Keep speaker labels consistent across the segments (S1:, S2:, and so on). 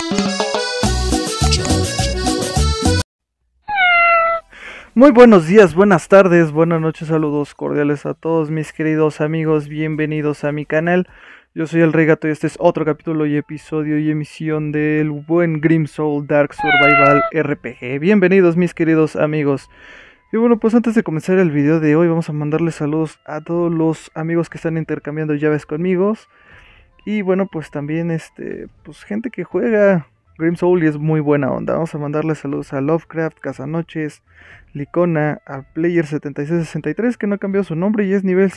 S1: Muy buenos días, buenas tardes, buenas noches, saludos cordiales a todos mis queridos amigos, bienvenidos a mi canal. Yo soy el Rey Gato y este es otro capítulo y episodio y emisión del buen Grim Soul Dark Survival RPG. Bienvenidos mis queridos amigos. Y bueno, pues antes de comenzar el video de hoy vamos a mandarles saludos a todos los amigos que están intercambiando llaves conmigo. Y bueno, pues también pues gente que juega Grim Soul y es muy buena onda. Vamos a mandarle saludos a Lovecraft, Casanoches, Licona, a Player7663 que no ha cambiado su nombre y es nivel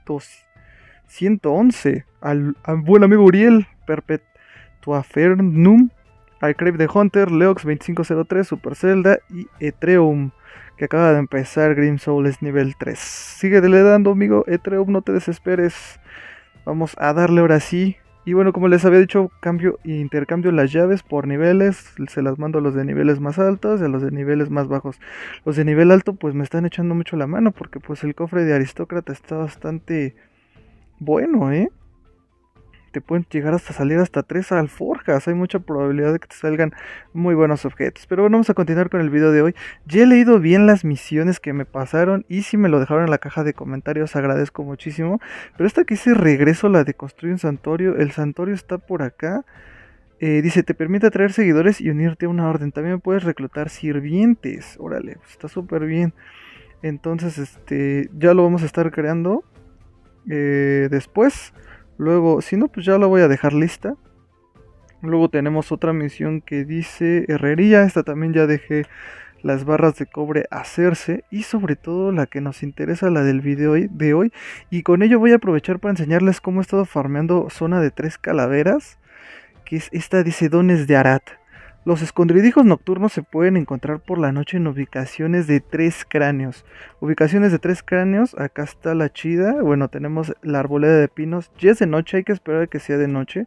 S1: 111. Al buen amigo Uriel, Perpetuafernum, al Crave the Hunter, Leox2503, Super Zelda y Etreum, que acaba de empezar Grim Soul, es nivel 3. Síguele dando, amigo Etreum, no te desesperes. Vamos a darle ahora sí. Y bueno, como les había dicho, intercambio las llaves por niveles. Se las mando a los de niveles más altos y a los de niveles más bajos. Los de nivel alto pues me están echando mucho la mano, porque pues el cofre de aristócrata está bastante bueno, te pueden llegar hasta salir hasta 3 alforjas. Hay mucha probabilidad de que te salgan muy buenos objetos. Pero bueno, vamos a continuar con el video de hoy. Ya he leído bien las misiones que me pasaron, y si me lo dejaron en la caja de comentarios agradezco muchísimo. Pero esta que dice regreso, la de construir un santuario. El santuario está por acá. Dice, te permite atraer seguidores y unirte a una orden. También puedes reclutar sirvientes. Órale, pues está súper bien. Entonces, ya lo vamos a estar creando después. Luego, si no, pues ya la voy a dejar lista. Luego tenemos otra misión que dice herrería. Esta también ya dejé las barras de cobre hacerse. Y sobre todo la que nos interesa, la del video de hoy. Y con ello voy a aprovechar para enseñarles cómo he estado farmeando zona de 3 calaveras. Que es esta, dice dones de Arad. Los escondrijos nocturnos se pueden encontrar por la noche en ubicaciones de 3 cráneos. Ubicaciones de 3 cráneos, acá está la chida. Bueno, tenemos la arboleda de pinos. Ya es de noche, hay que esperar a que sea de noche.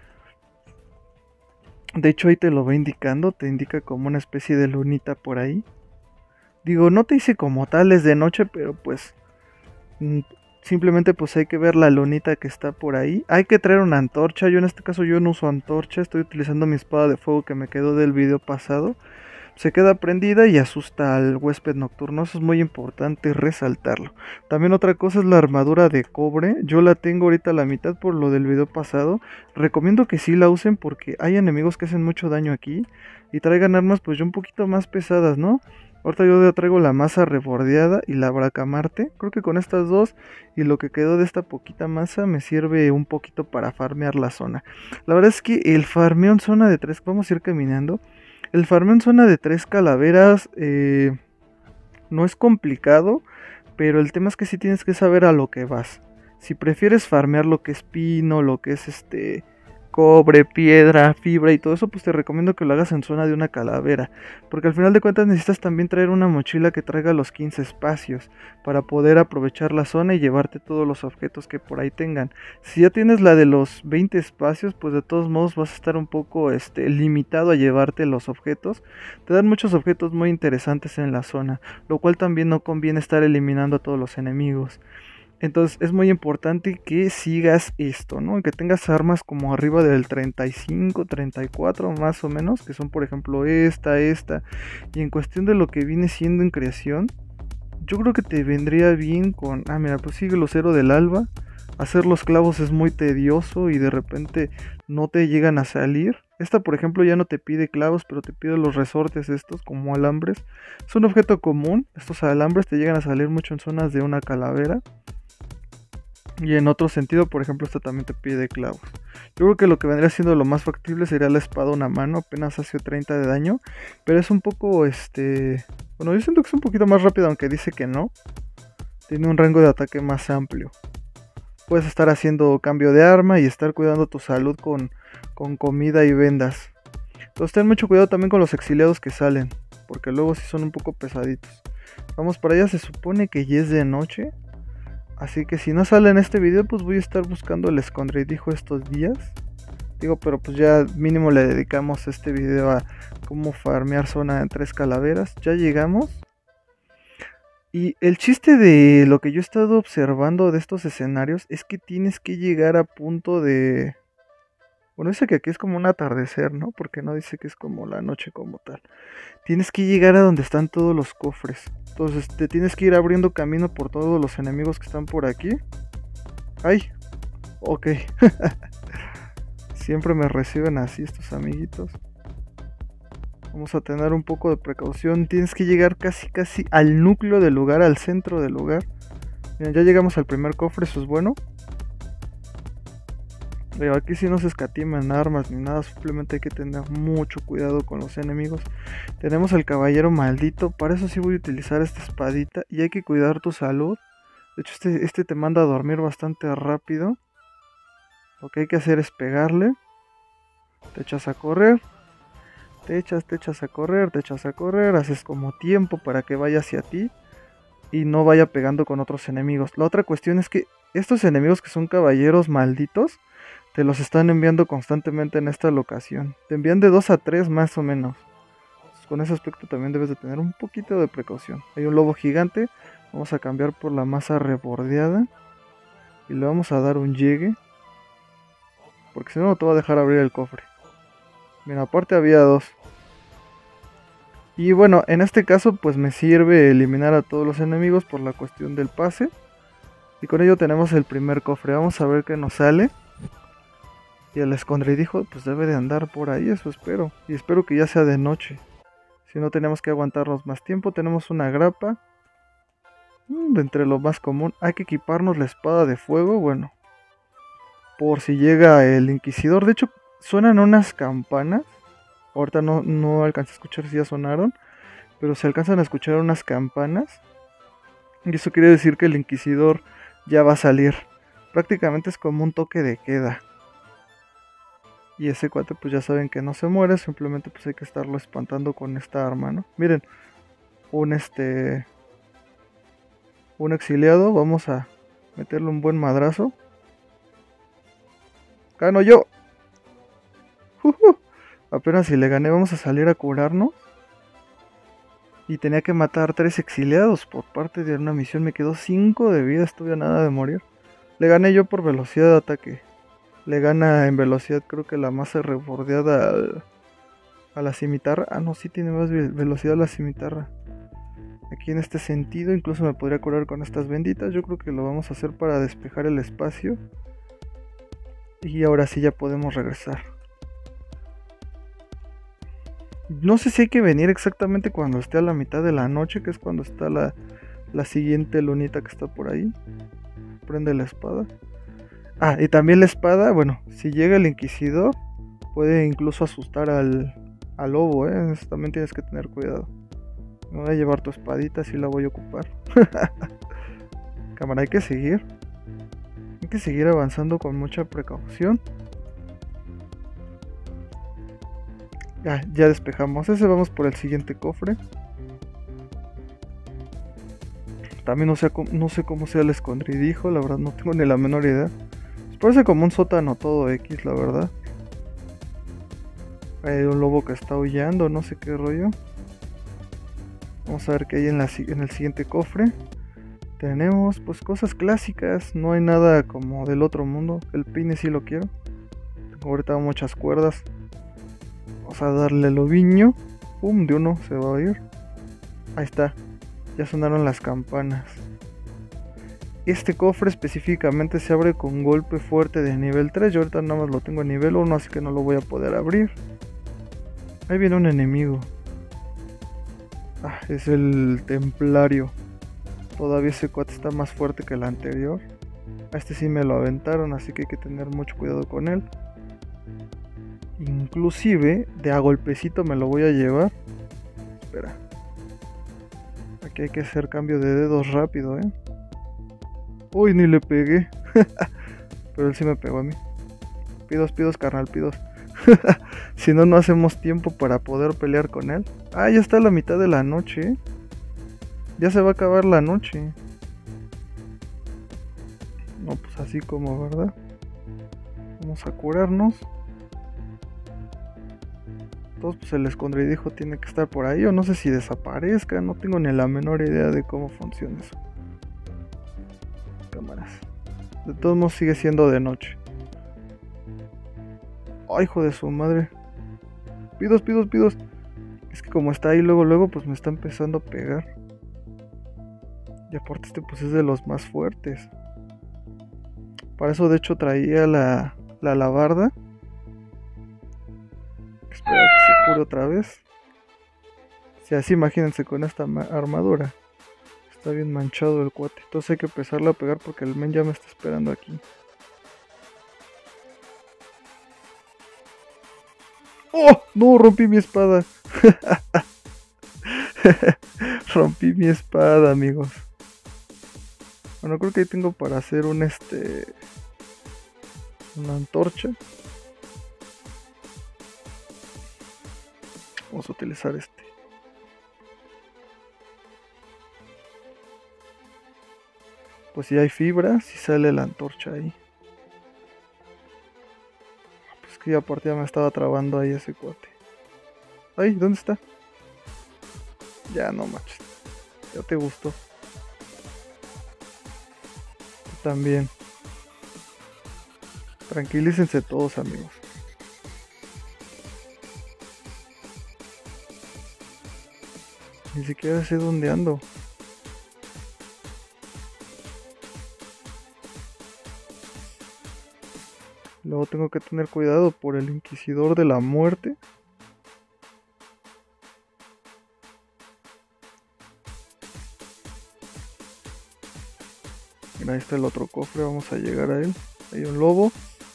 S1: De hecho ahí te lo va indicando, te indica como una especie de lunita por ahí. Digo, no te dice como tal es de noche, pero pues simplemente pues hay que ver la lunita que está por ahí. Hay que traer una antorcha. Yo en este caso yo no uso antorcha. Estoy utilizando mi espada de fuego que me quedó del video pasado. Se queda prendida y asusta al huésped nocturno. Eso es muy importante resaltarlo. También otra cosa es la armadura de cobre. Yo la tengo ahorita a la mitad por lo del video pasado. Recomiendo que sí la usen porque hay enemigos que hacen mucho daño aquí. Y traigan armas pues ya un poquito más pesadas, ¿no? Ahorita yo ya traigo la masa rebordeada y la bracamarte. Creo que con estas dos y lo que quedó de esta poquita masa me sirve un poquito para farmear la zona. La verdad es que el farmeo en zona de 3, vamos a ir caminando. El farmeo en zona de 3 calaveras no es complicado, pero el tema es que sí tienes que saber a lo que vas. Si prefieres farmear lo que es pino, lo que es cobre, piedra, fibra y todo eso, pues te recomiendo que lo hagas en zona de una calavera, porque al final de cuentas necesitas también traer una mochila que traiga los 15 espacios para poder aprovechar la zona y llevarte todos los objetos que por ahí tengan. Si ya tienes la de los 20 espacios, pues de todos modos vas a estar un poco limitado a llevarte los objetos. Te dan muchos objetos muy interesantes en la zona, lo cual también no conviene estar eliminando a todos los enemigos. Entonces es muy importante que sigas esto, ¿no? Que tengas armas como arriba del 35, 34 más o menos, que son por ejemplo esta. Y en cuestión de lo que viene siendo en creación, yo creo que te vendría bien con... Ah, mira, pues sigue lucero del alba. Hacer los clavos es muy tedioso y de repente no te llegan a salir. Esta por ejemplo ya no te pide clavos, pero te pide los resortes estos como alambres. Es un objeto común, estos alambres te llegan a salir mucho en zonas de una calavera. Y en otro sentido, por ejemplo, esta también te pide clavos. Yo creo que lo que vendría siendo lo más factible sería la espada una mano, apenas hace 30 de daño. Pero es un poco, bueno, yo siento que es un poquito más rápido, aunque dice que no. Tiene un rango de ataque más amplio. Puedes estar haciendo cambio de arma y estar cuidando tu salud con comida y vendas. Entonces ten mucho cuidado también con los exiliados que salen, porque luego sí son un poco pesaditos. Vamos para allá, se supone que ya es de noche. Así que si no sale en este video, pues voy a estar buscando el escondrijo estos días. Digo, pero pues ya mínimo le dedicamos este video a cómo farmear zona en 3 calaveras. Ya llegamos. Y el chiste de lo que yo he estado observando de estos escenarios es que tienes que llegar a punto de Bueno, dice que aquí es como un atardecer, ¿no? Porque no dice que es como la noche como tal. Tienes que llegar a donde están todos los cofres. Entonces te tienes que ir abriendo camino por todos los enemigos que están por aquí. ¡Ay! Ok. Siempre me reciben así estos amiguitos. Vamos a tener un poco de precaución. Tienes que llegar casi al núcleo del lugar, al centro del lugar. Miren, ya llegamos al primer cofre, eso es bueno. Pero aquí sí no se escatiman armas ni nada, simplemente hay que tener mucho cuidado con los enemigos. Tenemos al caballero maldito, para eso sí voy a utilizar esta espadita y hay que cuidar tu salud. De hecho este te manda a dormir bastante rápido. Lo que hay que hacer es pegarle. Te echas a correr. Te echas a correr, te echas a correr, haces como tiempo para que vaya hacia ti y no vaya pegando con otros enemigos. La otra cuestión es que estos enemigos que son caballeros malditos, te los están enviando constantemente en esta locación. Te envían de 2 a 3 más o menos. Entonces, con ese aspecto también debes de tener un poquito de precaución. Hay un lobo gigante, vamos a cambiar por la masa rebordeada y le vamos a dar un llegue, porque si no, no te va a dejar abrir el cofre. Mira, aparte había 2. Y bueno, en este caso pues me sirve eliminar a todos los enemigos por la cuestión del pase. Y con ello tenemos el primer cofre. Vamos a ver qué nos sale. Y el escondrijo pues debe de andar por ahí, eso espero. Y espero que ya sea de noche. Si no tenemos que aguantarnos más tiempo. Tenemos una grapa. De entre lo más común. Hay que equiparnos la espada de fuego. Bueno, por si llega el inquisidor. De hecho suenan unas campanas. Ahorita no alcancé a escuchar si ya sonaron. Pero se alcanzan a escuchar unas campanas. Y eso quiere decir que el inquisidor ya va a salir. Prácticamente es como un toque de queda. Y ese cuate pues ya saben que no se muere. Simplemente pues hay que estarlo espantando con esta arma, ¿no? Miren. Un exiliado. Vamos a meterle un buen madrazo. ¡Gano yo! Apenas si le gané, vamos a salir a curarnos. Y tenía que matar 3 exiliados por parte de una misión. Me quedó 5 de vida, estuve a nada de morir. Le gané yo por velocidad de ataque. Le gana en velocidad, creo que la masa rebordeada a la cimitarra. Ah, no, sí tiene más velocidad la cimitarra. Aquí en este sentido, incluso me podría curar con estas benditas. Yo creo que lo vamos a hacer para despejar el espacio. Y ahora sí ya podemos regresar. No sé si hay que venir exactamente cuando esté a la mitad de la noche, que es cuando está la siguiente lunita que está por ahí. Prende la espada. Ah, y también la espada, bueno, si llega el inquisidor, puede incluso asustar al lobo, ¿eh? Eso también tienes que tener cuidado. Me voy a llevar tu espadita, si la voy a ocupar. Cámara, hay que seguir. Hay que seguir avanzando con mucha precaución. Ya despejamos ese, vamos por el siguiente cofre. También no sé cómo sea el escondrijo, la verdad no tengo ni la menor idea. Parece como un sótano todo X, la verdad. Hay un lobo que está aullando, no sé qué rollo. Vamos a ver qué hay en el siguiente cofre. Tenemos pues cosas clásicas, no hay nada como del otro mundo. El peine sí lo quiero. Tengo ahorita muchas cuerdas. Vamos a darle el oviño. Pum, de uno se va a oír. Ahí está. Ya sonaron las campanas. Este cofre específicamente se abre con golpe fuerte de nivel 3. Yo ahorita nada más lo tengo a nivel 1, así que no lo voy a poder abrir. Ahí viene un enemigo. Ah, es el templario. Todavía ese cuate está más fuerte que el anterior. A este sí me lo aventaron, así que hay que tener mucho cuidado con él. Inclusive de a golpecito me lo voy a llevar. Espera. Aquí hay que hacer cambio de dedos rápido, Uy, ni le pegué. Pero él sí me pegó a mí. Pidos, carnal, pidos. Si no, no hacemos tiempo para poder pelear con él. Ah, ya está la mitad de la noche. Ya se va a acabar la noche. No, pues así como, ¿verdad? Vamos a curarnos. Entonces, pues el escondrijo tiene que estar por ahí. O no sé si desaparezca. No tengo ni la menor idea de cómo funciona eso. Cámaras. De todos modos sigue siendo de noche. Ay, hijo de su madre. Pidos, pidos, pidos. Es que como está ahí luego, pues me está empezando a pegar. Y aparte pues es de los más fuertes. Para eso de hecho traía la alabarda. Espera que se cure otra vez. Si así imagínense con esta armadura. Está bien manchado el cuate. Entonces hay que empezarle a pegar porque el men ya me está esperando aquí. ¡Oh! No, rompí mi espada. Rompí mi espada, amigos. Bueno, creo que ahí tengo para hacer una antorcha. Vamos a utilizar Pues si hay fibra, si sale la antorcha ahí. Pues que aparte ya me estaba trabando ahí ese cuate. Ay, ¿dónde está? Ya no manches. Ya te gustó. Tú también. Tranquilícense todos, amigos. Ni siquiera sé dónde ando. Luego tengo que tener cuidado por el Inquisidor de la Muerte. Mira, ahí está el otro cofre, vamos a llegar a él. Hay un lobo.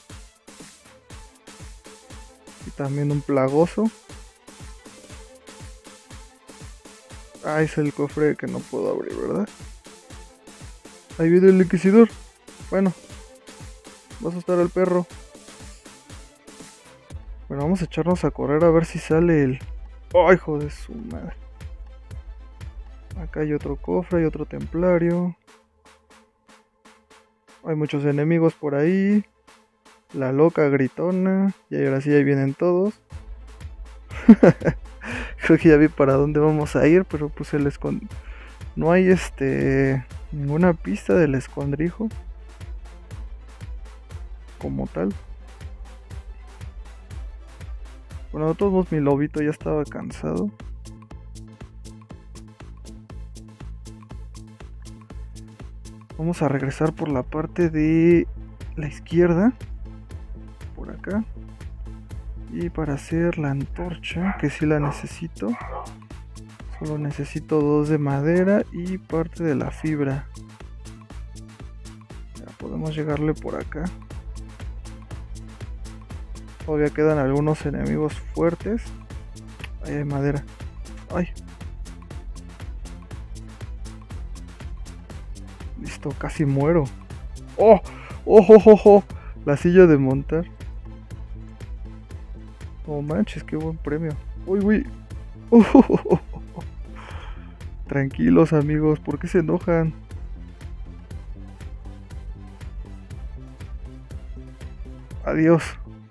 S1: Y también un plagoso. Ah, es el cofre que no puedo abrir, ¿verdad? Ahí viene el Inquisidor. Bueno, va a asustar al perro. Bueno, vamos a echarnos a correr a ver si sale el... ¡Ay, hijo de su madre! Acá hay otro cofre, hay otro templario. Hay muchos enemigos por ahí. La loca gritona. Y ahora sí, ahí vienen todos. Creo que ya vi para dónde vamos a ir, pero pues el no hay ninguna pista del escondrijo como tal. Bueno, de todos modos mi lobito ya estaba cansado. Vamos a regresar por la parte de la izquierda. Por acá. Y para hacer la antorcha, que sí la necesito. Solo necesito 2 de madera y parte de la fibra. Ya podemos llegarle por acá. Todavía quedan algunos enemigos fuertes. Ahí hay madera. Ay. Listo, casi muero. ¡Oh! ¡Oh, oh, oh, oh! La silla de montar. Oh manches, qué buen premio. ¡Uy, uy! Oh, oh, oh, oh. Tranquilos, amigos, ¿por qué se enojan? Adiós.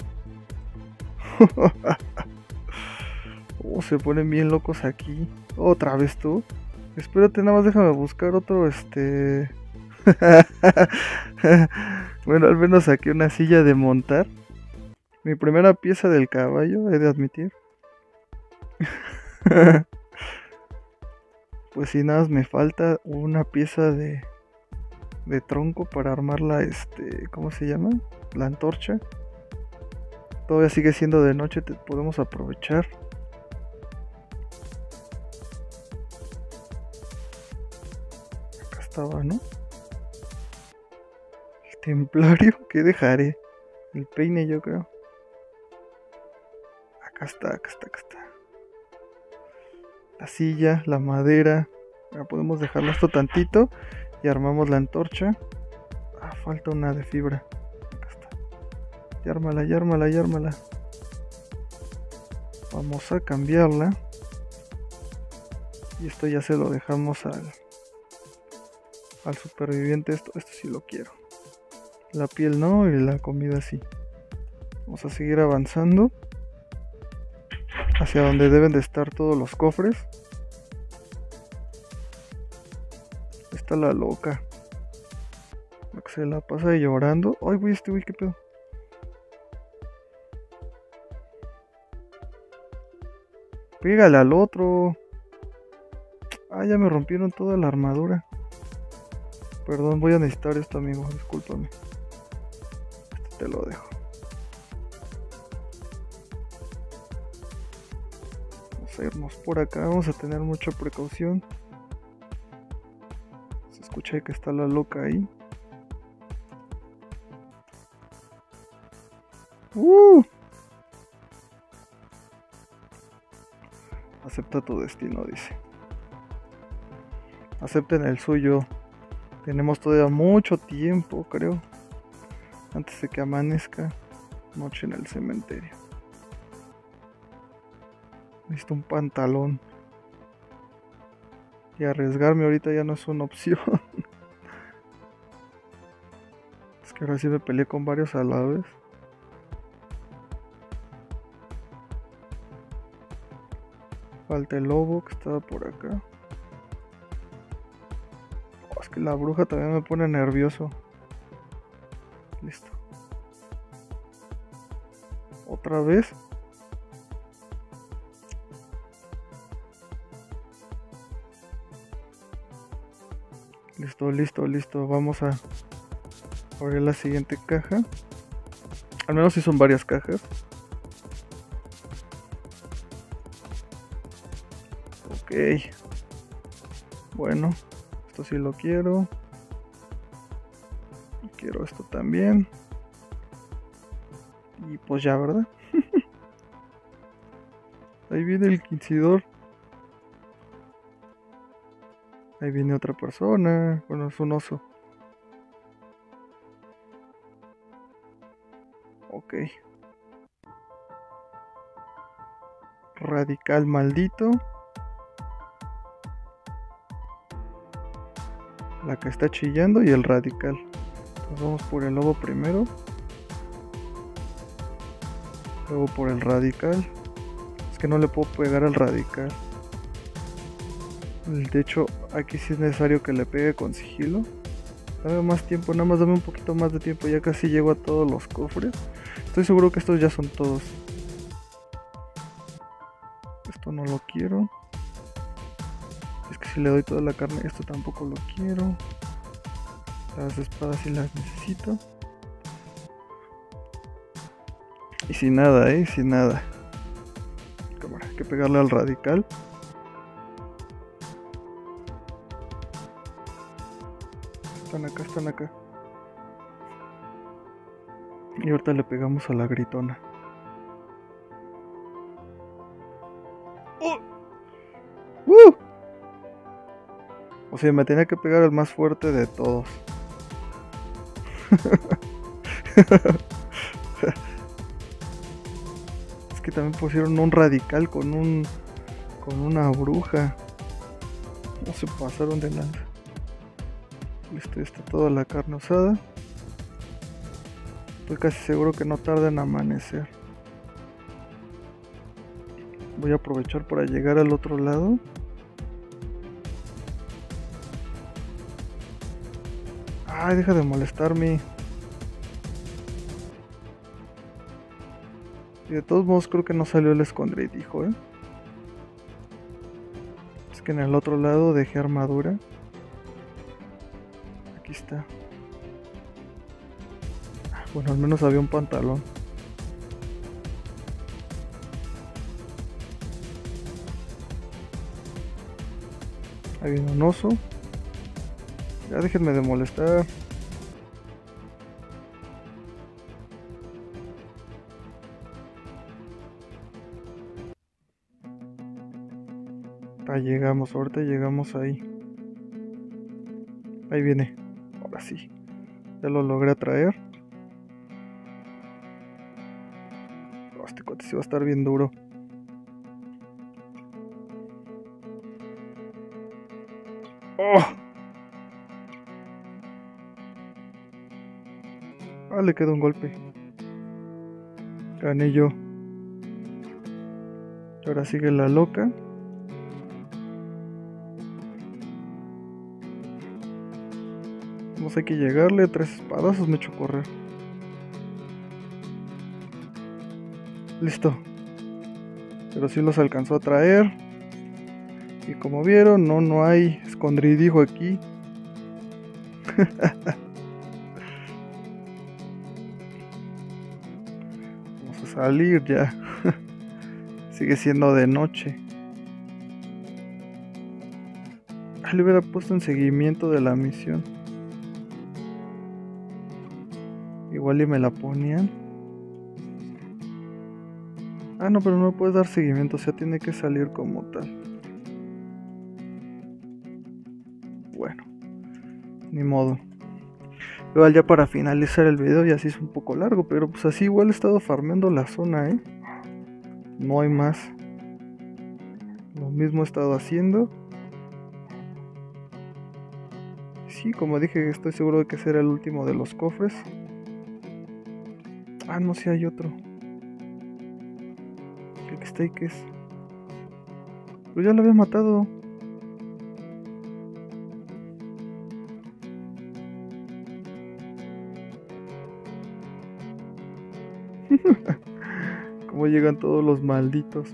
S1: Oh, se ponen bien locos aquí. Otra vez tú. Espérate, nada más déjame buscar otro, Bueno, al menos saqué una silla de montar. Mi primera pieza del caballo, he de admitir. Pues si nada más me falta una pieza de tronco para armar la, ¿cómo se llama? La antorcha. Todavía sigue siendo de noche, podemos aprovechar. Acá estaba, ¿no? El templario, ¿qué dejaré? El peine, yo creo. Acá está, acá está, acá está. La silla, la madera. Ahora podemos dejarlo esto tantito y armamos la antorcha. Ah, falta una de fibra. Acá está. Y ármala, y ármala, y ármala. Vamos a cambiarla. Y esto ya se lo dejamos al superviviente. Esto sí lo quiero. La piel no y la comida sí. Vamos a seguir avanzando hacia donde deben de estar todos los cofres. Está la loca. La que se la pasa llorando. Ay, güey, güey, qué pedo. Pégale al otro. Ah, ya me rompieron toda la armadura. Perdón, voy a necesitar esto, amigo. Discúlpame. Te lo dejo. Vamos a irnos por acá. Vamos a tener mucha precaución. Se escucha que está la loca ahí. Acepta tu destino, dice. Acepten el suyo. Tenemos todavía mucho tiempo, creo. Antes de que amanezca. Noche en el cementerio. Necesito un pantalón. Y arriesgarme ahorita ya no es una opción. Es que ahora sí me peleé con varios a la vez. Falta el lobo que estaba por acá. Oh, es que la bruja también me pone nervioso. Listo. Otra vez. Listo, listo, listo. Vamos a abrir la siguiente caja. Al menos si son varias cajas. Ok. Bueno, esto sí lo quiero. Quiero esto también. Y pues ya, ¿verdad? Ahí viene el inquisidor. Ahí viene otra persona. Bueno, es un oso. Ok. Radical maldito. La que está chillando y el radical. Entonces vamos por el lobo primero. Luego por el radical. Es que no le puedo pegar al radical. De hecho, aquí sí es necesario que le pegue con sigilo. Dame más tiempo, nada más dame un poquito más de tiempo. Ya casi llego a todos los cofres. Estoy seguro que estos ya son todos. Esto no lo quiero. Es que si le doy toda la carne, esto tampoco lo quiero. Las espadas sí las necesito. Y sin nada, sin nada. Cámara, hay que pegarle al radical. Están acá, están acá. Y ahorita le pegamos a la gritona. O sea, me tenía que pegar al más fuerte de todos. Es que también pusieron un radical con una bruja. No se pasaron de nada. Listo, está toda la carne usada. Estoy casi seguro que no tarda en amanecer. Voy a aprovechar para llegar al otro lado. Ay, deja de molestarme. Y de todos modos creo que no salió el escondrijo, Es que en el otro lado dejé armadura. Aquí está. Bueno, al menos había un pantalón. Ahí viene un oso. Ya déjenme de molestar. Llegamos, ahorita llegamos ahí. Ahí viene. Ahora sí. Ya lo logré atraer. Oh, este cuate sí va a estar bien duro. ¡Oh! Ah, le quedó un golpe. Gané yo. Y ahora sigue la loca. Vamos, hay que llegarle. 3 espadazos me echó correr. Listo. pero sí los alcanzó a traer. Y como vieron, no hay escondrijo aquí. Vamos a salir ya. Sigue siendo de noche. Le hubiera puesto en seguimiento de la misión. Igual y me la ponían. Ah, no, pero no puedes dar seguimiento, o sea, tiene que salir como tal. Bueno, ni modo. Igual ya para finalizar el video, ya sí es un poco largo, pero pues así igual he estado farmeando la zona, no hay más. Lo mismo he estado haciendo. Sí, como dije, estoy seguro de que será el último de los cofres. Ah, no, sí hay otro. El que está ahí, ¿qué es? Pero ya lo había matado. Cómo llegan todos los malditos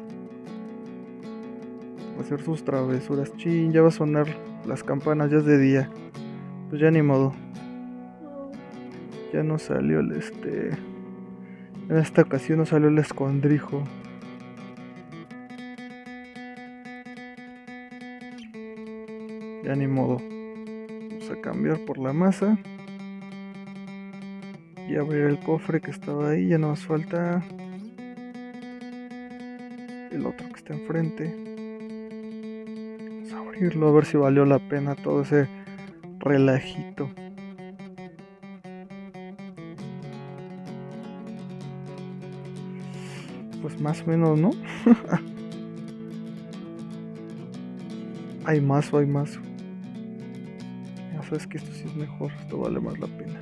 S1: a hacer sus travesuras. Chin, ya va a sonar las campanas, ya es de día. Pues ya ni modo. Ya no salió el en esta ocasión no salió el escondrijo. Ya ni modo. Vamos a cambiar por la masa. Y abrir el cofre que estaba ahí. Ya nos falta el otro que está enfrente. Vamos a abrirlo a ver si valió la pena todo ese relajito. Pues más o menos, ¿no? Hay más o hay más. Ya sabes que esto sí es mejor. Esto vale más la pena.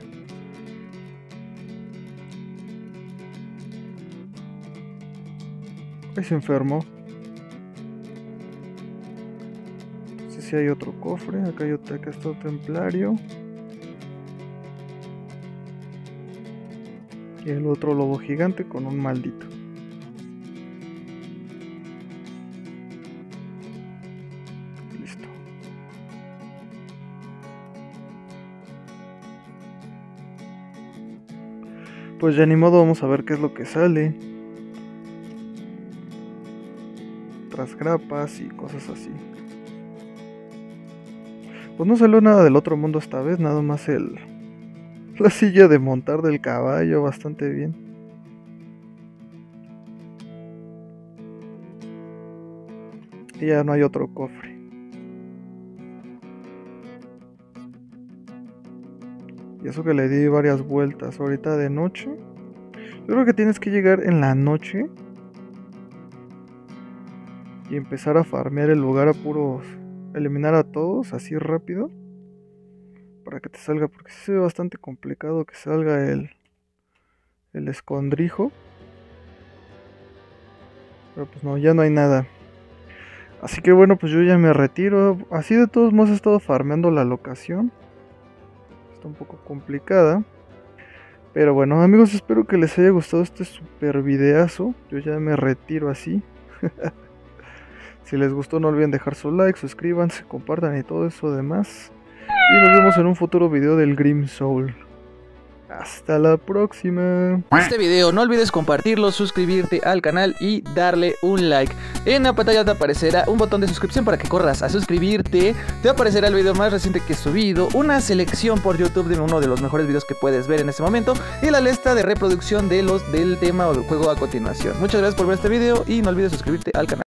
S1: Ahí se enfermó. No sé si hay otro cofre. Acá está otro templario. Y el otro lobo gigante con un maldito. Listo. Pues ya ni modo, vamos a ver qué es lo que sale. Otras grapas y cosas así. Pues no salió nada del otro mundo esta vez, nada más la silla de montar del caballo, bastante bien. Y ya no hay otro cofre. Y eso que le di varias vueltas ahorita de noche. Yo creo que tienes que llegar en la noche y empezar a farmear el lugar a puros, eliminar a todos así rápido para que te salga, porque sí se ve bastante complicado que salga el escondrijo. Pero pues no, ya no hay nada. Así que bueno, pues yo ya me retiro. Así de todos modos he estado farmeando la locación. Está un poco complicada. Pero bueno, amigos, espero que les haya gustado este super videazo. Yo ya me retiro así. Si les gustó, no olviden dejar su like, suscríbanse, compartan y todo eso demás. Y nos vemos en un futuro video del Grim Soul. Hasta la próxima.
S2: Este video no olvides compartirlo, suscribirte al canal y darle un like. En la pantalla te aparecerá un botón de suscripción para que corras a suscribirte. Te aparecerá el video más reciente que he subido, una selección por YouTube de uno de los mejores videos que puedes ver en este momento y la lista de reproducción del tema o del juego a continuación. Muchas gracias por ver este video y no olvides suscribirte al canal.